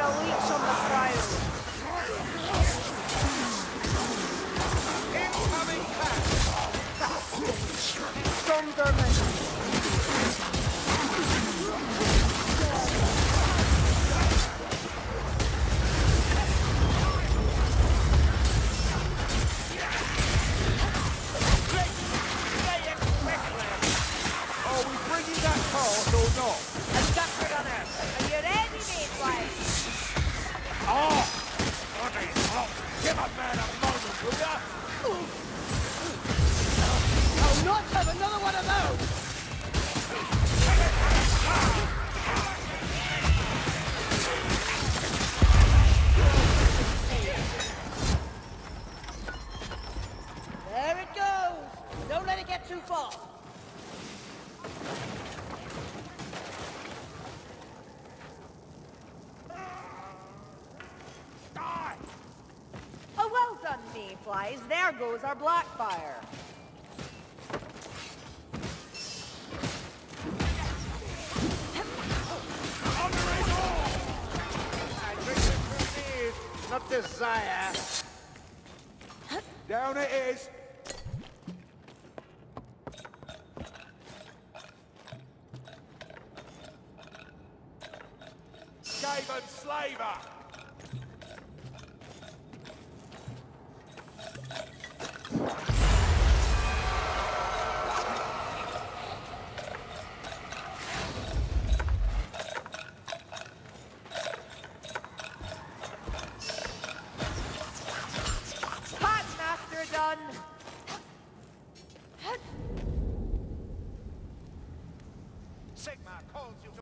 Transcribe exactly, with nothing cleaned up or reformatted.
a leech on the crowd. Incoming pack! Thunderman. Are we bringing that past or not? A sucker gunner. Are you ready, mate? Oh! Bloody hot! Give a man a moment, will ya? I'll not have another one of those! There it goes! Don't let it get too far! Die! Oh, well done, mayflies. There goes our blackfire. Not desire. Down it is. Skaven slaver. Done. Sigma calls you to